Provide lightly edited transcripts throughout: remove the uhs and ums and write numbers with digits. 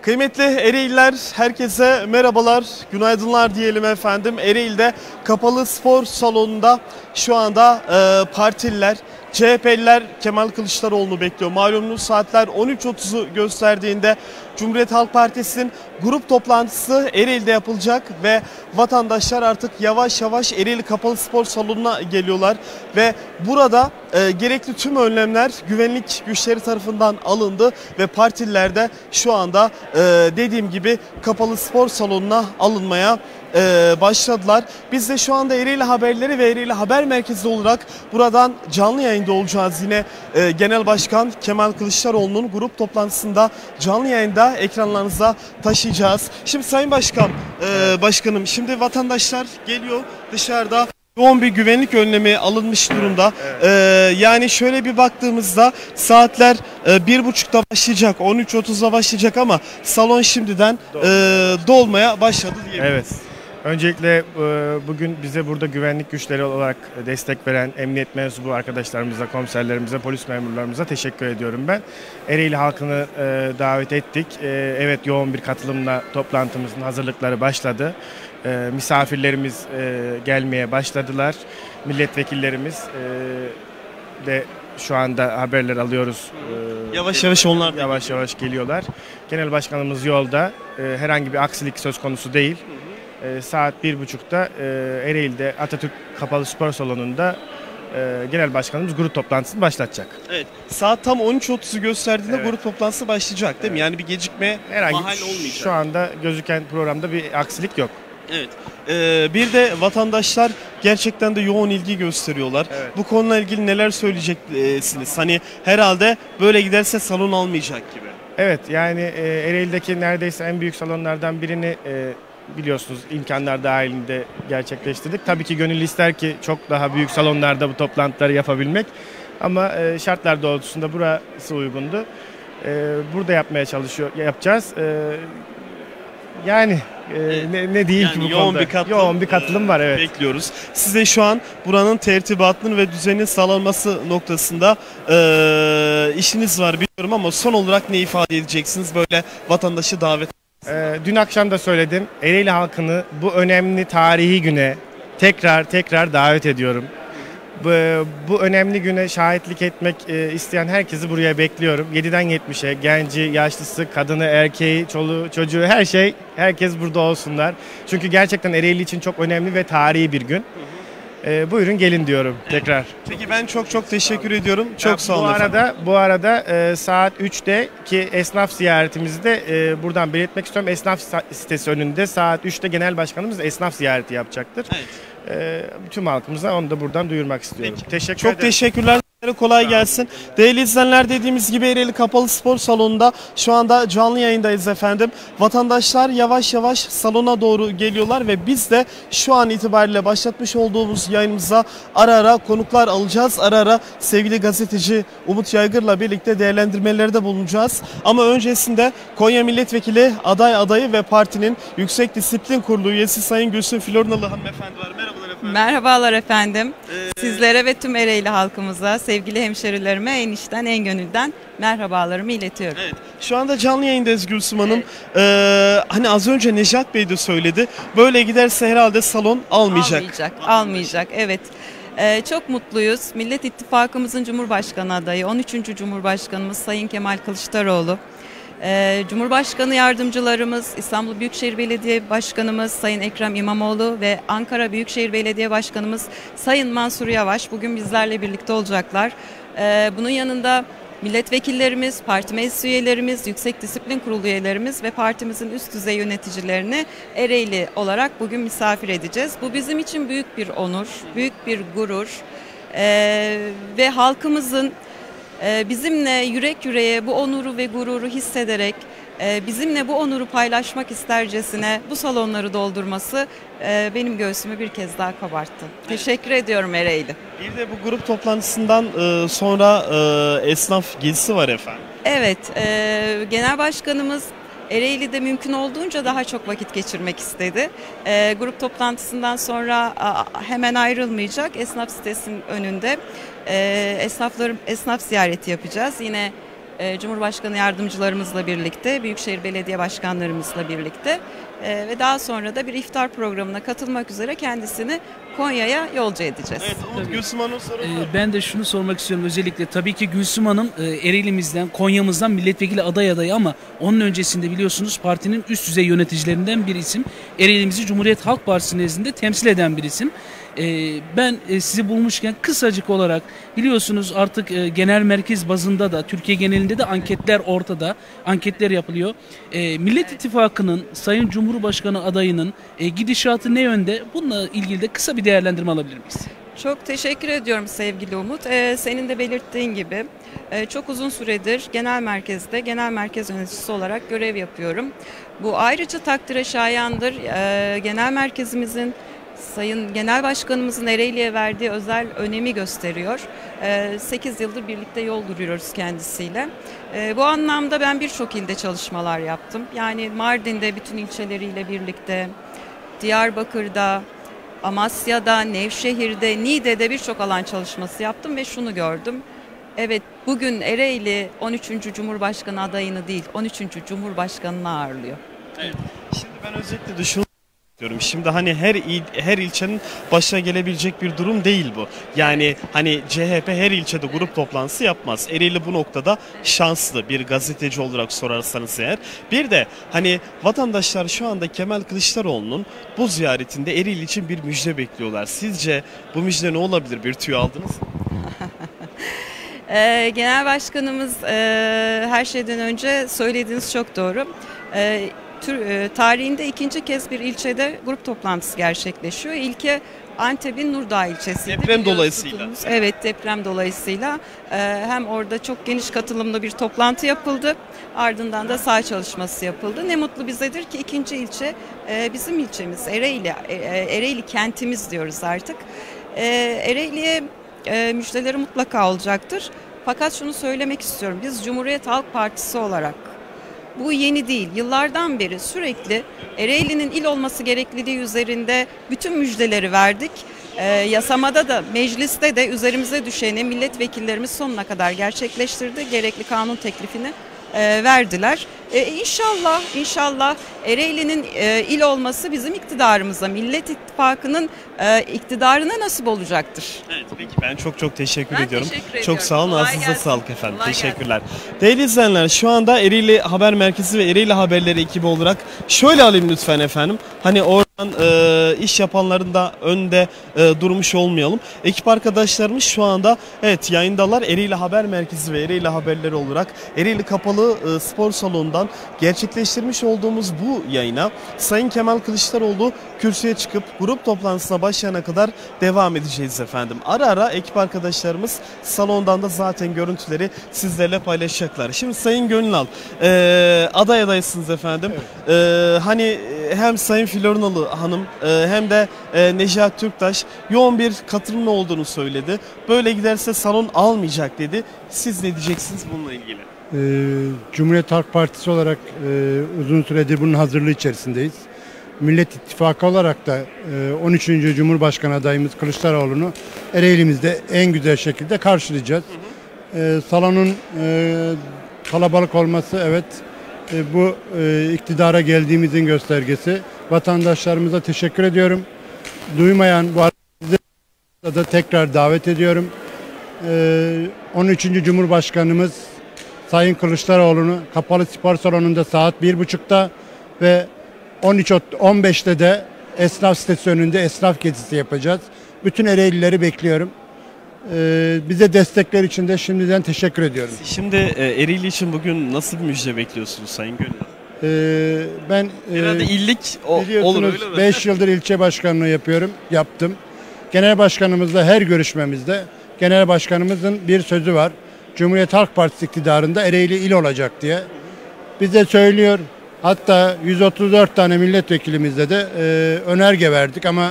Kıymetli Ereğliler, herkese merhabalar, günaydınlar diyelim efendim. Ereğli'de kapalı spor salonunda şu anda partililer, CHP'liler Kemal Kılıçdaroğlu'nu bekliyor. Malumunuz saatler 13.30'u gösterdiğinde Cumhuriyet Halk Partisi'nin grup toplantısı Ereğli'de yapılacak ve vatandaşlar artık yavaş yavaş Ereğli Kapalı Spor Salonu'na geliyorlar ve burada gerekli tüm önlemler güvenlik güçleri tarafından alındı ve partililer de şu anda dediğim gibi kapalı spor salonuna alınmaya başladılar. Biz de şu anda Ereğli Haberleri ve Ereğli Haber Merkezi olarak buradan canlı yayında olacağız. Yine Genel Başkan Kemal Kılıçdaroğlu'nun grup toplantısında canlı yayında ekranlarınıza taşıyacağız. Şimdi Sayın Başkanım, şimdi vatandaşlar geliyor dışarıda. Yoğun bir güvenlik önlemi alınmış durumda. Evet. Yani şöyle bir baktığımızda saatler 1.30'da başlayacak, 13.30'da başlayacak ama salon şimdiden dolmaya başladı diyebiliriz. Evet. Öncelikle bugün bize burada güvenlik güçleri olarak destek veren emniyet mensubu arkadaşlarımıza, komiserlerimize, polis memurlarımıza teşekkür ediyorum ben. Ereğli halkını davet ettik. Evet, yoğun bir katılımla toplantımızın hazırlıkları başladı. Misafirlerimiz gelmeye başladılar. Milletvekillerimiz de şu anda haberler alıyoruz. Yavaş yavaş onlar yavaş yavaş geliyorlar. Genel Başkanımız yolda. Herhangi bir aksilik söz konusu değil. Saat 1.30'da Ereğli'de Atatürk Kapalı Spor Salonu'nda Genel Başkanımız grup toplantısını başlatacak. Evet. Saat tam 13.30'u gösterdiğinde Evet. grup toplantısı başlayacak değil mi? Yani bir gecikme mahal olmayacak. Şu anda gözüken programda bir aksilik yok. Evet. Bir de vatandaşlar gerçekten de yoğun ilgi gösteriyorlar. Evet. Bu konuyla ilgili neler söyleyeceksiniz? Hani herhalde böyle giderse salon almayacak gibi. Evet, yani Ereğli'deki neredeyse en büyük salonlardan birini biliyorsunuz imkanlar dahilinde gerçekleştirdik. Tabii ki gönül ister ki çok daha büyük salonlarda bu toplantıları yapabilmek. Ama şartlar doğrultusunda burası uygundu. Burada yapacağız. Yani ne diyeyim ki bu yoğun konuda? Yoğun bir katılım var, evet. Bekliyoruz. Siz de şu an buranın tertibatının ve düzenin sağlanması noktasında işiniz var biliyorum ama son olarak ne ifade edeceksiniz böyle vatandaşı davet? Dün akşam da söyledim. Ereğli halkını bu önemli tarihi güne tekrar davet ediyorum. Bu önemli güne şahitlik etmek isteyen herkesi buraya bekliyorum. 7'den 70'e genci, yaşlısı, kadını, erkeği, çoluğu, çocuğu herkes burada olsunlar. Çünkü gerçekten Ereğli için çok önemli ve tarihi bir gün. Buyurun gelin diyorum tekrar. Peki ben çok teşekkür ediyorum. Çok sağ olun. Bu arada saat 3'te ki esnaf ziyaretimizi de buradan belirtmek istiyorum. Esnaf sitesi önünde saat 3'te Genel Başkanımız esnaf ziyareti yapacaktır. Evet. Tüm halkımıza onu da buradan duyurmak istiyorum. Peki. Çok teşekkürler. Kolay gelsin. Değerli izleyenler, dediğimiz gibi Ereğli Kapalı Spor Salonu'nda şu anda canlı yayındayız efendim. Vatandaşlar yavaş yavaş salona doğru geliyorlar ve biz de şu an itibariyle başlatmış olduğumuz yayınımıza ara ara konuklar alacağız. Ara ara sevgili gazeteci Umut Yaygır'la birlikte değerlendirmelerde bulunacağız. Ama öncesinde Konya Milletvekili adayı ve partinin Yüksek Disiplin Kurulu üyesi Sayın Gülsün Flornalı hanımefendi var. Merhabalar efendim. Merhabalar efendim. Sizlere ve tüm Ereğli halkımıza, sevgili hemşerilerime en içten en gönülden merhabalarımı iletiyorum. Evet. Şu anda canlı yayındayız Gülsüm Hanım. Hani az önce Nejat Bey de söyledi. Böyle giderse herhalde salon Almayacak. Evet. Çok mutluyuz. Millet İttifakımızın Cumhurbaşkanı adayı, 13. Cumhurbaşkanımız Sayın Kemal Kılıçdaroğlu. Cumhurbaşkanı yardımcılarımız, İstanbul Büyükşehir Belediye Başkanımız Sayın Ekrem İmamoğlu ve Ankara Büyükşehir Belediye Başkanımız Sayın Mansur Yavaş bugün bizlerle birlikte olacaklar. Bunun yanında milletvekillerimiz, parti meclis üyelerimiz, Yüksek Disiplin Kurulu üyelerimiz ve partimizin üst düzey yöneticilerini Ereğli olarak bugün misafir edeceğiz. Bu bizim için büyük bir onur, büyük bir gurur ve halkımızın bizimle yürek yüreğe bu onuru ve gururu hissederek bizimle bu onuru paylaşmak istercesine bu salonları doldurması benim göğsümü bir kez daha kabarttı. Teşekkür ediyorum Ereğli. Bir de bu grup toplantısından sonra esnaf gezisi var efendim. Evet, Genel Başkanımız Ereğli'de mümkün olduğunca daha çok vakit geçirmek istedi. Grup toplantısından sonra hemen ayrılmayacak. Esnaf sitesinin önünde esnaf ziyareti yapacağız. Yine Cumhurbaşkanı yardımcılarımızla birlikte, Büyükşehir Belediye Başkanlarımızla birlikte ve daha sonra da bir iftar programına katılmak üzere kendisini Konya'ya yolcu edeceğiz. Evet, Umut, Gülsüm Hanım sorun var. Ben de şunu sormak istiyorum özellikle. Tabii ki Gülsüm Hanım Ereğli'mizden, Konya'mızdan milletvekili adayı ama onun öncesinde biliyorsunuz partinin üst düzey yöneticilerinden bir isim. Ereğli'mizi Cumhuriyet Halk Partisi nezdinde temsil eden bir isim. Ben sizi bulmuşken kısacık olarak biliyorsunuz artık genel merkez bazında da Türkiye genelinde de anketler ortada. Anketler yapılıyor. Millet İttifakı'nın Sayın Cumhurbaşkanı adayının gidişatı ne yönde? Bununla ilgili de kısa bir değerlendirme alabilir miyiz? Çok teşekkür ediyorum sevgili Umut. Senin de belirttiğin gibi çok uzun süredir genel merkezde genel merkez yöneticisi olarak görev yapıyorum. Bu ayrıca takdire şayandır. Genel merkezimizin Sayın Genel Başkanımızın Ereğli'ye verdiği özel önemi gösteriyor. 8 yıldır birlikte yol duruyoruz kendisiyle. Bu anlamda ben birçok ilde çalışmalar yaptım. Yani Mardin'de bütün ilçeleriyle birlikte, Diyarbakır'da, Amasya'da, Nevşehir'de, Niğde'de birçok alan çalışması yaptım ve şunu gördüm. Evet, bugün Ereğli 13. Cumhurbaşkanı adayını değil, 13. Cumhurbaşkanını ağırlıyor. Evet. Şimdi ben özellikle de şunu diyorum. Şimdi hani her ilçenin başına gelebilecek bir durum değil bu. Yani hani CHP her ilçede grup toplantısı yapmaz. Ereğli bu noktada şanslı, bir gazeteci olarak sorarsanız eğer. Bir de hani vatandaşlar şu anda Kemal Kılıçdaroğlu'nun bu ziyaretinde Ereğli için bir müjde bekliyorlar. Sizce bu müjde ne olabilir? Bir tüyo aldınız mı? Genel Başkanımız her şeyden önce söylediğiniz çok doğru. Tarihinde ikinci kez bir ilçede grup toplantısı gerçekleşiyor. İlki Antep'in Nurdağ ilçesiydi. Deprem dolayısıyla. Evet, deprem dolayısıyla hem orada çok geniş katılımlı bir toplantı yapıldı. Ardından da saha çalışması yapıldı. Ne mutlu bizedir ki ikinci ilçe bizim ilçemiz Ereğli. Ereğli kentimiz diyoruz artık. Ereğli'ye müjdeleri mutlaka olacaktır. Fakat şunu söylemek istiyorum. Biz Cumhuriyet Halk Partisi olarak bu yeni değil. Yıllardan beri sürekli Ereğli'nin il olması gerekliliği üzerinde bütün müjdeleri verdik. Yasamada da mecliste de üzerimize düşeni milletvekillerimiz sonuna kadar gerçekleştirdi. Gerekli kanun teklifini verdiler. İnşallah Ereğli'nin il olması bizim iktidarımıza, Millet İttifakı'nın iktidarına nasip olacaktır. Evet, peki ben çok teşekkür ediyorum. Teşekkür ediyorum. Çok sağ olun. Kolay Ağzınıza gelsin. sağlık efendim. Kolay Teşekkürler. Değerli izleyenler, şu anda Ereğli Haber Merkezi ve Ereğli Haberleri ekibi olarak şöyle alayım lütfen efendim. Hani oradan iş yapanların da önde durmuş olmayalım. Ekip arkadaşlarımız şu anda evet yayındalar. Ereğli Haber Merkezi ve Ereğli Haberleri olarak Ereğli Kapalı Spor Salonu'ndan gerçekleştirmiş olduğumuz bu yayına Sayın Kemal Kılıçdaroğlu kürsüye çıkıp grup toplantısına başlayana kadar devam edeceğiz efendim. Ara ara ekip arkadaşlarımız salondan da zaten görüntüleri sizlerle paylaşacaklar. Şimdi Sayın Gönülal aday adaysınız efendim. Evet. Hani hem Sayın Florunalı Hanım hem de Necat Türktaş yoğun bir katılımın olduğunu söyledi. Böyle giderse salon almayacak dedi. Siz ne diyeceksiniz bununla ilgili? Cumhuriyet Halk Partisi olarak uzun süredir bunun hazırlığı içerisindeyiz. Millet İttifakı olarak da 13. Cumhurbaşkanı adayımız Kılıçdaroğlu'nu Ereğli'mizde en güzel şekilde karşılayacağız. Salonun kalabalık olması evet bu iktidara geldiğimizin göstergesi. Vatandaşlarımıza teşekkür ediyorum. Duymayan bu arada da tekrar davet ediyorum. 13. Cumhurbaşkanımız Sayın Kılıçdaroğlu'nu Kapalı Spor Salonu'nda saat 1.30'da ve 13.15'te de esnaf sitesi önünde esnaf gezisi yapacağız. Bütün Ereğlileri bekliyorum. Bize destekler için de şimdiden teşekkür ediyorum. Şimdi Ereğli için bugün nasıl bir müjde bekliyorsunuz Sayın Gönül? Ben herhalde illik olur öyle mi? 5 yıldır ilçe başkanlığı yaptım. Genel başkanımızla her görüşmemizde genel başkanımızın bir sözü var. Cumhuriyet Halk Partisi iktidarında Ereğli il olacak diye. Bize söylüyor. Hatta 134 tane milletvekilimizle de önerge verdik ama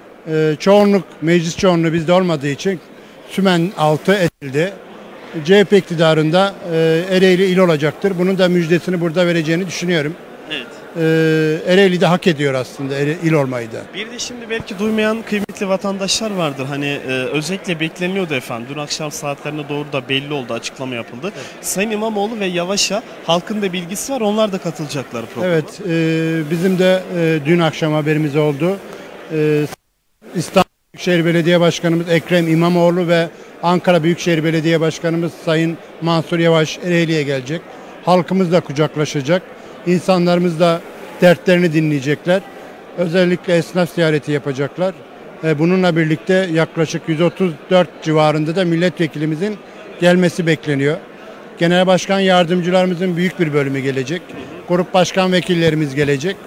meclis çoğunluğu bizde olmadığı için sümen altı edildi. CHP iktidarında Ereğli il olacaktır. Bunun da müjdesini burada vereceğini düşünüyorum. Evet. Ereğli de hak ediyor aslında il olmayı da. Bir de şimdi belki duymayan kıymetli vatandaşlar vardır. Hani özellikle bekleniyordu efendim. Dün akşam saatlerine doğru da belli oldu, açıklama yapıldı. Evet. Sayın İmamoğlu ve Yavaş'a halkın da bilgisi var. Onlar da katılacaklar programa. Evet, bizim de dün akşam haberimiz oldu. İstanbul Büyükşehir Belediye Başkanımız Ekrem İmamoğlu ve Ankara Büyükşehir Belediye Başkanımız Sayın Mansur Yavaş Ereğli'ye gelecek. Halkımızla kucaklaşacak. İnsanlarımız da dertlerini dinleyecekler. Özellikle esnaf ziyareti yapacaklar. Bununla birlikte yaklaşık 134 civarında da milletvekilimizin gelmesi bekleniyor. Genel başkan yardımcılarımızın büyük bir bölümü gelecek. Grup başkan vekillerimiz gelecek.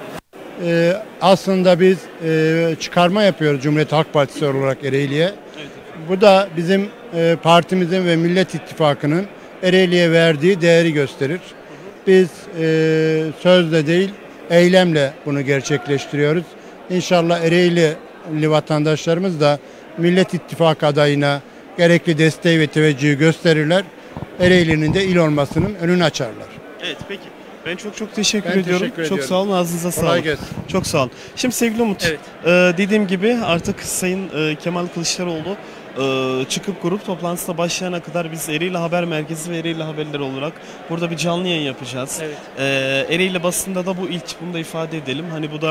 Aslında biz çıkarma yapıyoruz Cumhuriyet Halk Partisi olarak Ereğli'ye. Bu da bizim partimizin ve Millet İttifakı'nın Ereğli'ye verdiği değeri gösterir. Biz sözle değil, eylemle bunu gerçekleştiriyoruz. İnşallah Ereğli vatandaşlarımız da Millet İttifakı adayına gerekli desteği ve teveccühü gösterirler. Ereğli'nin de il olmasının önünü açarlar. Evet, peki. Ben çok teşekkür ediyorum. Çok sağ olun, ağzınıza sağlık. Kolay gelsin. Çok sağ olun. Şimdi sevgili Umut, Evet. Dediğim gibi artık Sayın Kemal Kılıçdaroğlu çıkıp grup toplantısına başlayana kadar biz Ereğli Haber Merkezi ve Ereğli Haberleri olarak burada bir canlı yayın yapacağız. Evet. Ereğli basında da bu ilk, bunu da ifade edelim. Hani bu da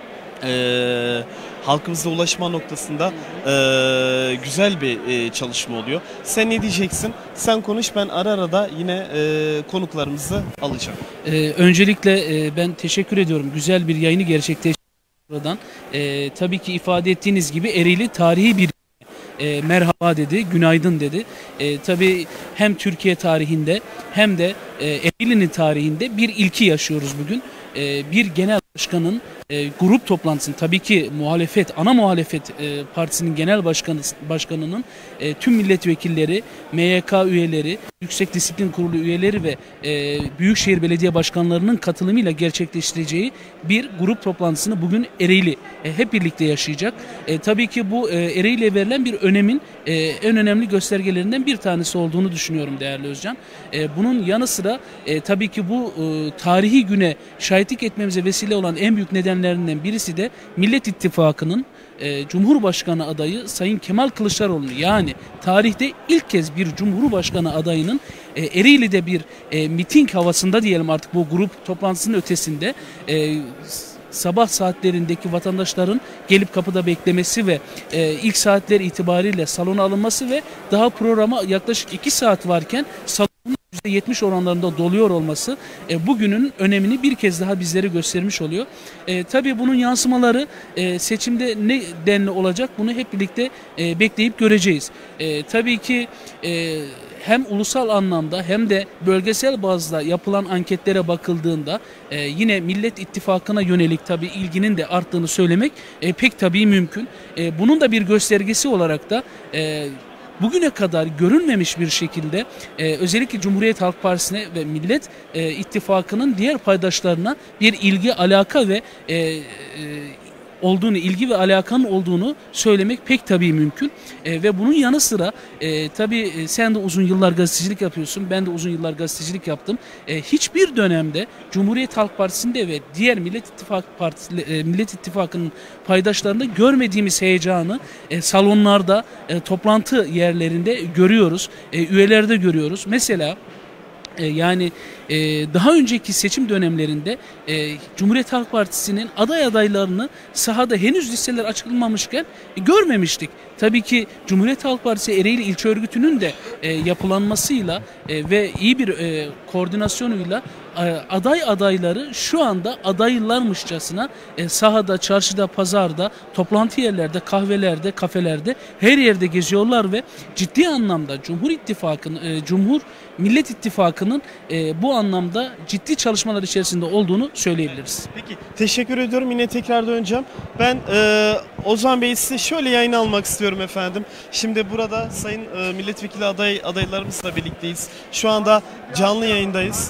halkımıza ulaşma noktasında güzel bir çalışma oluyor. Sen ne diyeceksin? Sen konuş, ben ara da yine konuklarımızı alacağım. Öncelikle ben teşekkür ediyorum. Güzel bir yayını gerçekleştirdiğinizden. Tabii ki ifade ettiğiniz gibi Ereğli tarihi bir merhaba dedi, günaydın dedi. Tabii hem Türkiye tarihinde hem de Ereğli'nin tarihinde bir ilki yaşıyoruz bugün. Bir genel başkanın grup toplantısını, tabii ki ana muhalefet partisinin genel başkanının tüm milletvekilleri, MYK üyeleri, Yüksek Disiplin Kurulu üyeleri ve Büyükşehir Belediye Başkanlarının katılımıyla gerçekleştireceği bir grup toplantısını bugün Ereğli hep birlikte yaşayacak. Tabii ki bu Ereğli'ye verilen bir önemin en önemli göstergelerinden bir tanesi olduğunu düşünüyorum değerli Özcan. Bunun yanı sıra tabii ki bu tarihi güne şahitlik etmemize vesile olan en büyük nedenlerinden birisi de Millet İttifakı'nın Cumhurbaşkanı adayı Sayın Kemal Kılıçdaroğlu, yani tarihte ilk kez bir Cumhurbaşkanı adayının Ereğli'de bir miting havasında diyelim artık, bu grup toplantısının ötesinde sabah saatlerindeki vatandaşların gelip kapıda beklemesi ve ilk saatler itibariyle salona alınması ve daha programa yaklaşık 2 saat varken salonun %70 oranlarında doluyor olması bugünün önemini bir kez daha bizlere göstermiş oluyor. Tabii bunun yansımaları seçimde ne denli olacak, bunu hep birlikte bekleyip göreceğiz. Tabii ki hem ulusal anlamda hem de bölgesel bazda yapılan anketlere bakıldığında yine Millet İttifakı'na yönelik tabii ilginin de arttığını söylemek pek tabii mümkün. Bunun da bir göstergesi olarak da bugüne kadar görünmemiş bir şekilde özellikle Cumhuriyet Halk Partisi'ne ve Millet İttifakı'nın diğer paydaşlarına bir ilgi, alaka ve ilgi ve alakanın olduğunu söylemek pek tabii mümkün. Ve bunun yanı sıra tabii sen de uzun yıllar gazetecilik yapıyorsun, ben de uzun yıllar gazetecilik yaptım. Hiçbir dönemde Cumhuriyet Halk Partisi'nde ve diğer Millet İttifakı'nın paydaşlarında görmediğimiz heyecanı salonlarda, toplantı yerlerinde görüyoruz, üyelerde görüyoruz. Mesela yani daha önceki seçim dönemlerinde Cumhuriyet Halk Partisi'nin adaylarını sahada henüz listeler açıklanmamışken görmemiştik. Tabii ki Cumhuriyet Halk Partisi Ereğli İlçe Örgütü'nün de yapılanmasıyla ve iyi bir koordinasyonuyla adayları şu anda adaylarmışçasına sahada, çarşıda, pazarda, toplantı yerlerde, kahvelerde, kafelerde her yerde geziyorlar ve ciddi anlamda Millet İttifakı'nın bu anlamda ciddi çalışmalar içerisinde olduğunu söyleyebiliriz. Peki, teşekkür ediyorum. Yine tekrar döneceğim. Ben Ozan Bey, size şöyle yayın almak istiyorum efendim. Şimdi burada Sayın Milletvekili adaylarımızla birlikteyiz. Şu anda canlı yayındayız.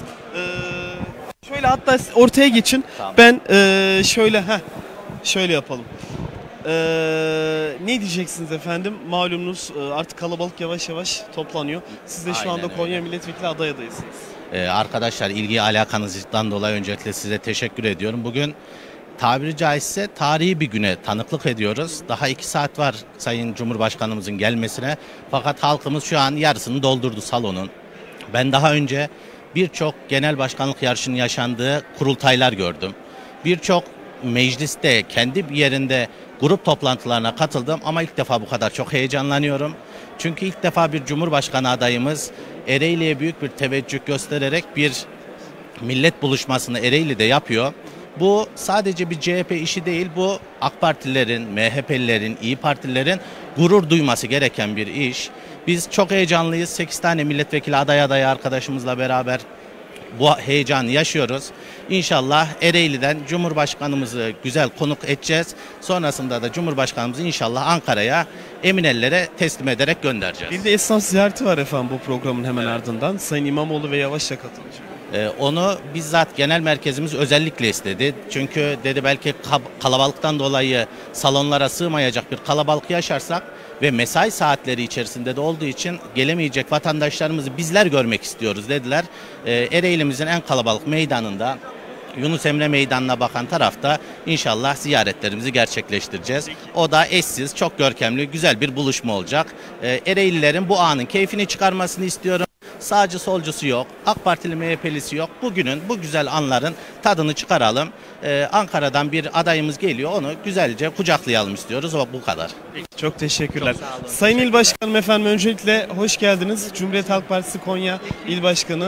Şöyle hatta ortaya geçin. Tamam. Ben şöyle yapalım. Ne diyeceksiniz efendim? Malumunuz artık kalabalık yavaş yavaş toplanıyor. Siz de şu Aynen anda öyle. Konya Milletvekili aday adaysınız. Arkadaşlar ilgi alakanızdan dolayı öncelikle size teşekkür ediyorum. Bugün tabiri caizse tarihi bir güne tanıklık ediyoruz. Daha 2 saat var Sayın Cumhurbaşkanımızın gelmesine. Fakat halkımız şu an yarısını doldurdu salonun. Ben daha önce birçok genel başkanlık yarışının yaşandığı kurultaylar gördüm. Birçok mecliste kendi yerinde grup toplantılarına katıldım ama ilk defa bu kadar çok heyecanlanıyorum. Çünkü ilk defa bir Cumhurbaşkanı adayımız Ereğli'ye büyük bir teveccüh göstererek bir millet buluşmasını Ereğli'de yapıyor. Bu sadece bir CHP işi değil, bu AK Partililerin, MHP'lilerin, İYİ Partililerin gurur duyması gereken bir iş. Biz çok heyecanlıyız. 8 tane milletvekili adayı arkadaşımızla beraber bu heyecanı yaşıyoruz. İnşallah Ereğli'den Cumhurbaşkanımızı güzel konuk edeceğiz. Sonrasında da Cumhurbaşkanımızı inşallah Ankara'ya emin ellere teslim ederek göndereceğiz. Bir de esnaf ziyareti var efendim bu programın hemen ardından. Sayın İmamoğlu ve Yavaş'la katılacak. Onu bizzat genel merkezimiz özellikle istedi. Çünkü dedi belki kalabalıktan dolayı salonlara sığmayacak bir kalabalık yaşarsak ve mesai saatleri içerisinde de olduğu için gelemeyecek vatandaşlarımızı bizler görmek istiyoruz dediler. Ereğli'mizin en kalabalık meydanında, Yunus Emre Meydanı'na bakan tarafta inşallah ziyaretlerimizi gerçekleştireceğiz. O da eşsiz, çok görkemli, güzel bir buluşma olacak. Ereğlilerin bu anın keyfini çıkarmasını istiyorum. Sağcı solcusu yok, AK Partili MHP'lisi yok. Bugünün bu güzel anların tadını çıkaralım. Ankara'dan bir adayımız geliyor, onu güzelce kucaklayalım istiyoruz. O bu kadar. Çok teşekkürler. Sayın İl Başkanım efendim öncelikle hoş geldiniz. Cumhuriyet Halk Partisi Konya İl Başkanı.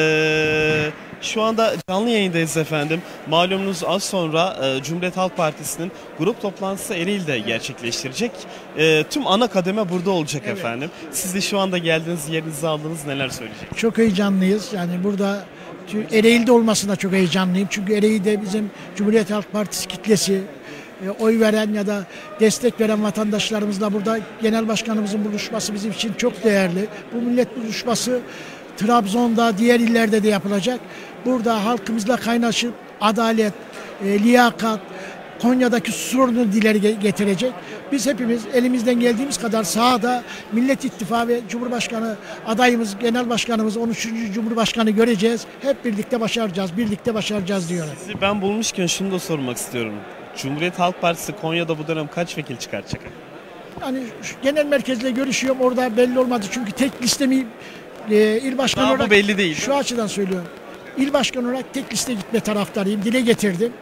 Şu anda canlı yayındayız efendim. Malumunuz az sonra Cumhuriyet Halk Partisi'nin grup toplantısı Ereğli'de gerçekleştirecek. Tüm ana kademe burada olacak efendim. Siz de şu anda geldiniz, yerinizi aldınız, neler söyleyeceksiniz? Çok heyecanlıyız. Yani burada Ereğli'de olmasına çok heyecanlıyım. Çünkü Ereğli'de bizim Cumhuriyet Halk Partisi kitlesi, oy veren ya da destek veren vatandaşlarımızla burada genel başkanımızın buluşması bizim için çok değerli. Bu millet buluşması Trabzon'da, diğer illerde de yapılacak. Burada halkımızla kaynaşıp adalet, liyakat, Konya'daki sorunu dileri getirecek. Biz hepimiz elimizden geldiğimiz kadar sahada Millet İttifakı ve Cumhurbaşkanı adayımız, Genel Başkanımız 13. Cumhurbaşkanı göreceğiz. Hep birlikte başaracağız, birlikte başaracağız diyorum. Sizi ben bulmuşken şunu da sormak istiyorum. Cumhuriyet Halk Partisi Konya'da bu dönem kaç vekil çıkartacak? Yani genel merkezle görüşüyorum, orada belli olmadı çünkü tek listemi il başkanı Daha olarak bu belli değil. şu açıdan söylüyorum. İl başkanı olarak tek liste gitme taraftarıyım. Dile getirdim.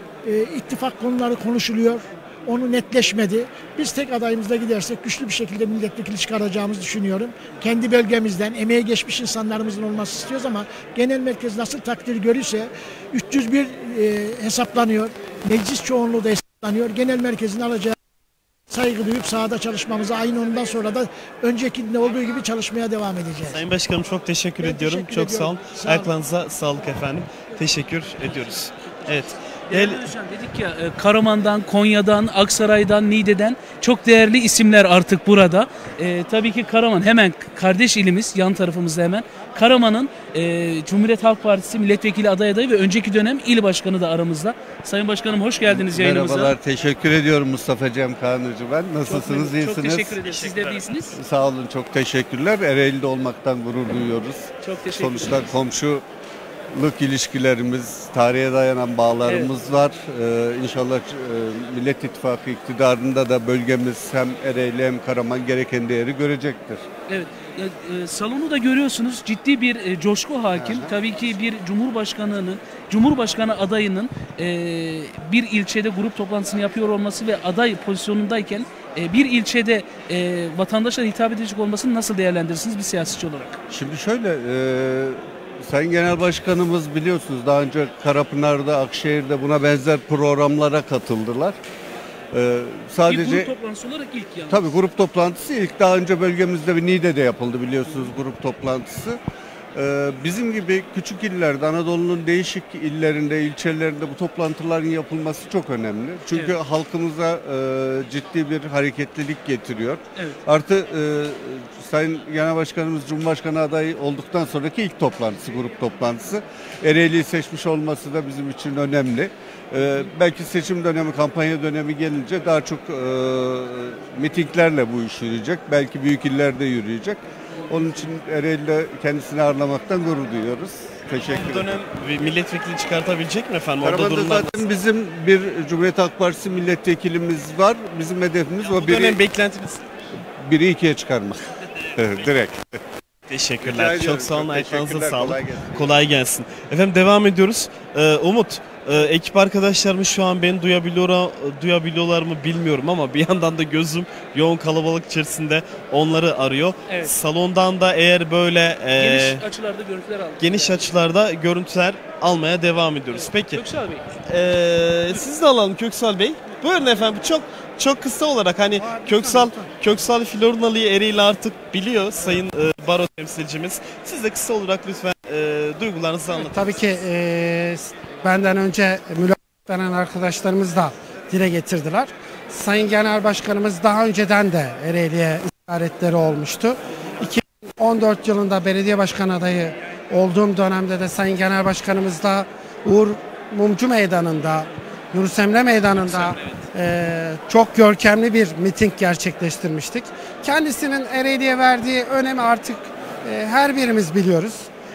İttifak konuları konuşuluyor. Onu netleşmedi. Biz tek adayımızla gidersek güçlü bir şekilde milletvekili çıkaracağımızı düşünüyorum. Kendi bölgemizden emeğe geçmiş insanlarımızın olması istiyoruz ama genel merkez nasıl takdir görürse 301 hesaplanıyor. Meclis çoğunluğu da hesaplanıyor. Genel merkezin alacağı saygı duyup sahada çalışmamızı aynı ondan sonra da öncekinde olduğu gibi çalışmaya devam edeceğiz. Sayın Başkanım çok teşekkür Ben ediyorum. teşekkür Çok sağ olun. ediyorum. Sağ olun. Ayaklarınıza sağlık efendim. Teşekkür ediyoruz. Evet. Değerli Özcan, dedik ya Karaman'dan, Konya'dan, Aksaray'dan, Niğde'den çok değerli isimler artık burada. Tabii ki Karaman hemen kardeş ilimiz, yan tarafımızda hemen. Karaman'ın Cumhuriyet Halk Partisi milletvekili adayı ve önceki dönem il başkanı da aramızda. Sayın Başkanım hoş geldiniz yayınımıza. Merhabalar, teşekkür ediyorum Mustafa Cem Kanırcı ben. Nasılsınız, iyisiniz? Çok teşekkür ederiz. Siz de iyisiniz. Sağ olun, çok teşekkürler. Ereğli'de olmaktan gurur duyuyoruz. Çok teşekkür ederiz. Sonuçta komşuluk ilişkilerimiz, tarihe dayanan bağlarımız var. İnşallah Millet İttifakı iktidarında da bölgemiz hem Ereğli hem Karaman gereken değeri görecektir. Evet. Salonu da görüyorsunuz, ciddi bir coşku hakim. Tabii ki bir Cumhurbaşkanı adayının bir ilçede grup toplantısını yapıyor olması ve aday pozisyonundayken bir ilçede vatandaşlara hitap edecek olmasını nasıl değerlendirirsiniz bir siyasetçi olarak? Şimdi şöyle, Sayın Genel Başkanımız biliyorsunuz daha önce Karapınar'da, Akşehir'de buna benzer programlara katıldılar. Sadece Bir grup toplantısı olarak ilk yalnız. Tabii grup toplantısı ilk, daha önce bölgemizde bir Niğde'de yapıldı biliyorsunuz grup toplantısı. Bizim gibi küçük illerde, Anadolu'nun değişik illerinde, ilçelerinde bu toplantıların yapılması çok önemli. Çünkü halkımıza ciddi bir hareketlilik getiriyor. Evet. Artı Sayın Genel Başkanımız Cumhurbaşkanı adayı olduktan sonraki ilk toplantısı, grup toplantısı. Ereğli'yi seçmiş olması da bizim için önemli. Belki seçim dönemi, kampanya dönemi gelince daha çok mitinglerle bu iş yürüyecek. Belki büyük illerde yürüyecek. Onun için Ereğli'de kendisini ağırlamaktan gurur duyuyoruz. Teşekkür Bu ederim. dönem bir milletvekili çıkartabilecek mi efendim? Orada Karaman'da durumlar zaten bizim bir Cumhuriyet Halk Partisi milletvekilimiz var. Bizim hedefimiz o bu dönem biri, beklentiniz. biri ikiye çıkarmak. Direkt. Teşekkürler. Rica Çok ediyorum. sağ olun. Çok Ayaklarınıza teşekkürler. sağlık. Kolay gelsin. Kolay gelsin. Efendim devam ediyoruz. Umut, ekip arkadaşlarımız şu an beni duyabiliyorlar mı bilmiyorum ama bir yandan da gözüm yoğun kalabalık içerisinde onları arıyor. Evet. Salondan da eğer böyle Geniş açılarda görüntüler aldık. geniş açılarda görüntüler almaya devam ediyoruz. Peki. Köksal Bey. Siz de alalım Köksal Bey. Buyurun efendim. Çok kısa olarak hani Köksal Flornalı'yı Ereğli artık biliyor Sayın Baro temsilcimiz. Siz de kısa olarak lütfen duygularınızı anlatın. Tabii ki benden önce mülakat veren arkadaşlarımız da dile getirdiler. Sayın Genel Başkanımız daha önceden de Ereğli'ye ziyaretleri olmuştu. 2014 yılında belediye başkan adayı olduğum dönemde de Sayın Genel Başkanımız da Uğur Mumcu Meydanı'nda, Yunus Emre Meydanı'nda çok görkemli bir miting gerçekleştirmiştik. Kendisinin Ereğli'ye verdiği önemi artık her birimiz biliyoruz.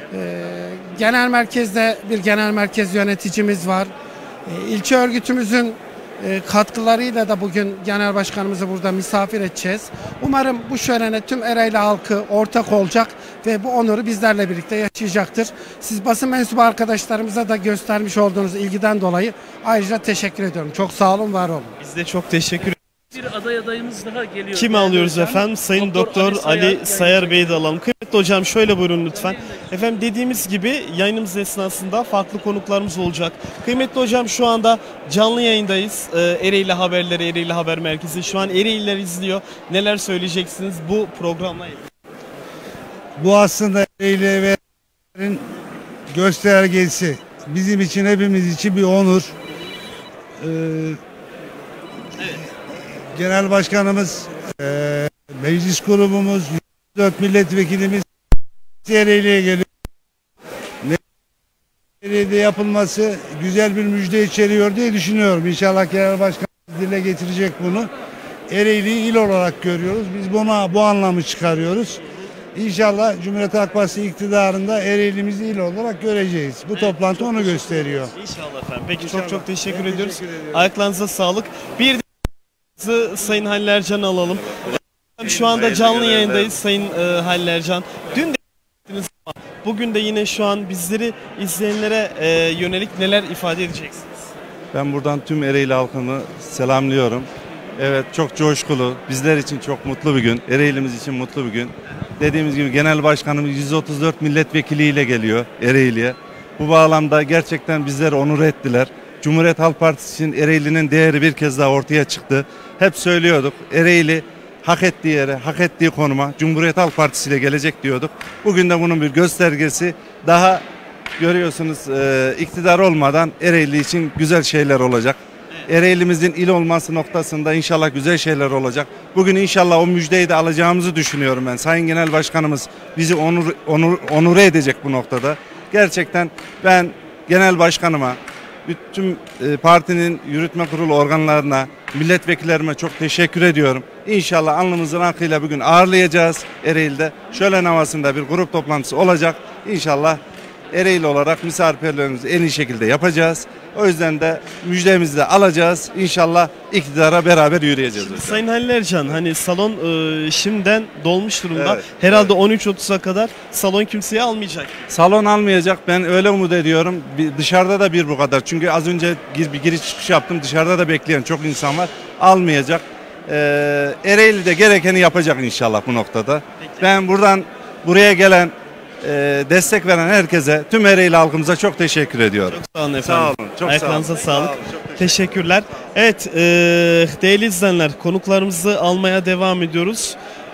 Genel merkezde bir genel merkez yöneticimiz var. İlçe örgütümüzün katkılarıyla da bugün genel başkanımızı burada misafir edeceğiz. Umarım bu şölene tüm Ereğli halkı ortak olacak ve bu onuru bizlerle birlikte yaşayacaktır. Siz basın mensubu arkadaşlarımıza da göstermiş olduğunuz ilgiden dolayı ayrıca teşekkür ediyorum. Çok sağ olun, var olun. Biz de çok teşekkür ederiz. Bir adayımız daha geliyor. Kimi alıyoruz efendim? Sayın Doktor Ali Sayar Bey'i de alalım. Kıymetli hocam şöyle buyurun lütfen. Efendim dediğimiz gibi yayınımız esnasında farklı konuklarımız olacak. Kıymetli hocam şu anda canlı yayındayız. Ereğli Haberleri, Ereğli Haber Merkezi. Şu an Ereğliler izliyor. Neler söyleyeceksiniz bu programla ilgili? Bu aslında Ereğli ve göstergesi. Bizim için, hepimiz için bir onur. Genel Başkanımız, meclis grubumuz, 4 milletvekilimiz Ereğli'ye geliyor. Ereğli'de yapılması güzel bir müjde içeriyor diye düşünüyorum. İnşallah Genel Başkanımız dile getirecek bunu. Ereğli'yi il olarak görüyoruz. Biz bu anlamı çıkarıyoruz. İnşallah Cumhuriyet Halk Partisi iktidarında Ereğli'mizi il olarak göreceğiz. Bu toplantı onu gösteriyor. İnşallah efendim. Peki İnşallah. çok teşekkür Ben ediyoruz. teşekkür ediyorum. Ayaklarınıza sağlık. Bir de Sayın Halil Ercan'ı alalım. Şu anda canlı yayındayız Sayın Halil Ercan. Dün de ama bugün de yine şu an bizleri izleyenlere yönelik neler ifade edeceksiniz? Ben buradan tüm Ereğli halkını selamlıyorum. Evet, çok coşkulu, bizler için çok mutlu bir gün, Ereğli'miz için mutlu bir gün. Dediğimiz gibi Genel Başkanımız 134 milletvekiliyle geliyor Ereğli'ye. Bu bağlamda gerçekten bizleri onur ettiler. Cumhuriyet Halk Partisi için Ereğli'nin değeri bir kez daha ortaya çıktı. Hep söylüyorduk, Ereğli hak ettiği yere, hak ettiği konuma Cumhuriyet Halk Partisi ile gelecek diyorduk. Bugün de bunun bir göstergesi. Daha görüyorsunuz iktidar olmadan Ereğli için güzel şeyler olacak. Ereğli'mizin il olması noktasında inşallah güzel şeyler olacak. Bugün inşallah o müjdeyi de alacağımızı düşünüyorum ben. Sayın Genel Başkanımız bizi onur edecek bu noktada. Gerçekten ben Genel Başkanıma, bütün partinin yürütme kurulu organlarına, milletvekillerime çok teşekkür ediyorum. İnşallah alnımızın akıyla bugün ağırlayacağız Ereğli'de. Şölen havasında bir grup toplantısı olacak. İnşallah Ereğli olarak misafirperverliğimizi en iyi şekilde yapacağız. O yüzden de müjdemizi de alacağız. İnşallah iktidara beraber yürüyeceğiz. Sayın Halil Ercan, hani salon şimdiden dolmuş durumda. Evet, Herhalde 13.30'a kadar salon kimseyi almayacak. Salon almayacak. Ben öyle umut ediyorum. Dışarıda da bir bu kadar. Çünkü az önce bir giriş çıkış yaptım. Dışarıda da bekleyen çok insan var. Almayacak. Ereğli de gerekeni yapacak inşallah bu noktada. Peki. Ben buradan buraya gelen destek veren herkese, tüm Ereğli halkımıza çok teşekkür ediyorum. Çok sağ olun efendim. Sağ olun. Çok Ayaklarınıza sağ olun. sağlık. Sağ olun, çok Teşekkürler. Evet değerli izleyenler, konuklarımızı almaya devam ediyoruz.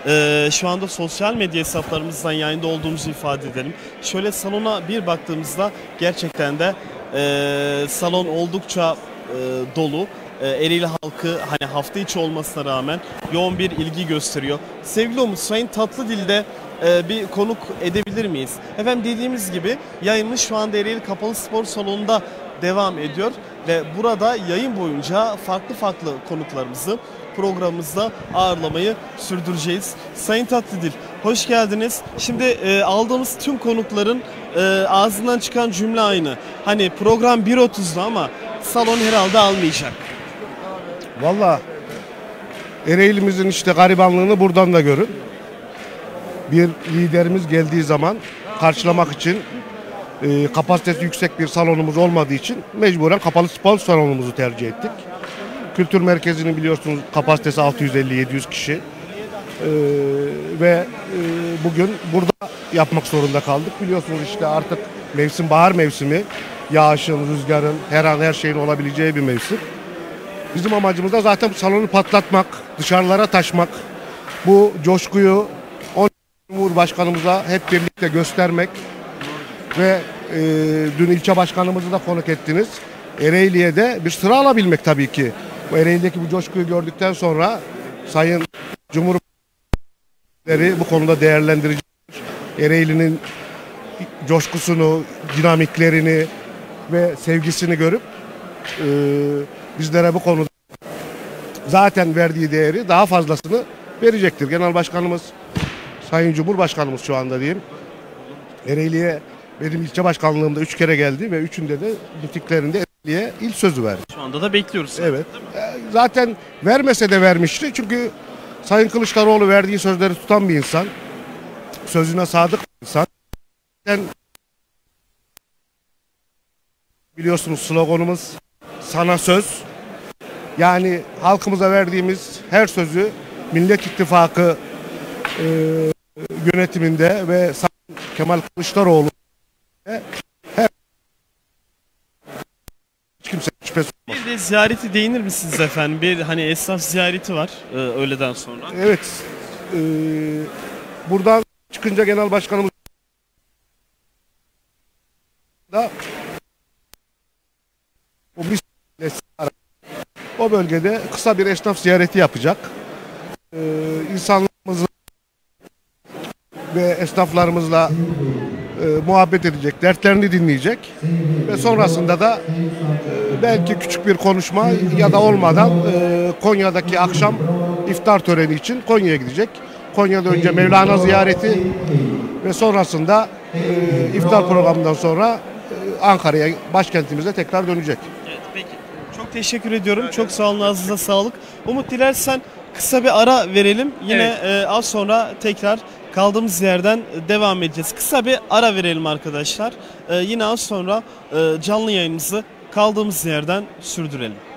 şu anda sosyal medya hesaplarımızdan yayında olduğumuzu ifade edelim. Şöyle salona bir baktığımızda gerçekten de salon oldukça dolu. Ereğli halkı hani hafta içi olmasına rağmen yoğun bir ilgi gösteriyor. Sevgili Umut, Sayın Tatlıdil'de bir konuk edebilir miyiz? Efendim dediğimiz gibi yayınımız şu anda Ereğli Kapalı Spor Salonu'nda devam ediyor ve burada yayın boyunca farklı konuklarımızı programımızda ağırlamayı sürdüreceğiz. Sayın Tatlıdil, hoş geldiniz. Şimdi aldığımız tüm konukların ağzından çıkan cümle aynı. Hani program 1.30'da ama salon herhalde almayacak. Valla Ereğli'mizin işte garibanlığını buradan da görün. Bir liderimiz geldiği zaman karşılamak için kapasitesi yüksek bir salonumuz olmadığı için mecburen kapalı spor salonumuzu tercih ettik. Kültür merkezini biliyorsunuz kapasitesi 650-700 kişi ve bugün burada yapmak zorunda kaldık. Biliyorsunuz işte artık mevsim bahar mevsimi, yağışın, rüzgarın, her şeyin olabileceği bir mevsim. Bizim amacımız da zaten bu salonu patlatmak, dışarılara taşmak, bu coşkuyu Cumhurbaşkanımıza hep birlikte göstermek ve dün ilçe başkanımızı da konuk ettiniz. Ereğli'ye de bir sıra alabilmek tabii ki. Bu Ereğli'deki bu coşkuyu gördükten sonra Sayın Cumhurbaşkanı bu konuda değerlendirecek. Ereğli'nin coşkusunu, dinamiklerini ve sevgisini görüp bizlere bu konuda zaten verdiği değeri daha fazlasını verecektir. Genel Başkanımız, Sayın Cumhurbaşkanımız şu anda diyeyim. Ereğli'ye benim ilçe başkanlığımda 3 kere geldi ve üçünde de mitinglerinde Ereğli'ye il sözü verdi. Şu anda da bekliyoruz. Evet. Zaten vermese de vermişti. Çünkü Sayın Kılıçdaroğlu verdiği sözleri tutan bir insan. Sözüne sadık bir insan. Biliyorsunuz sloganımız sana söz. Yani halkımıza verdiğimiz her sözü Millet İttifakı yönetiminde ve Sayın Kemal Kılıçdaroğlu hiç kimse şüphesi olmaz. Bir de ziyareti değinir misiniz efendim? Bir hani esnaf ziyareti var öğleden sonra. Evet. Buradan çıkınca Genel Başkanımız da o bölgede kısa bir esnaf ziyareti yapacak. İnsanlarımızla ve esnaflarımızla muhabbet edecek, dertlerini dinleyecek ve sonrasında da belki küçük bir konuşma ya da olmadan Konya'daki akşam iftar töreni için Konya'ya gidecek. Konya'da önce Mevlana ziyareti ve sonrasında iftar programından sonra Ankara'ya, başkentimize tekrar dönecek. Evet, peki. Çok teşekkür ediyorum. Çok sağ olun, ağzınıza sağlık. Umut, dilersen kısa bir ara verelim. Yine az sonra tekrar kaldığımız yerden devam edeceğiz. Kısa bir ara verelim arkadaşlar. Yine az sonra canlı yayınımızı kaldığımız yerden sürdürelim.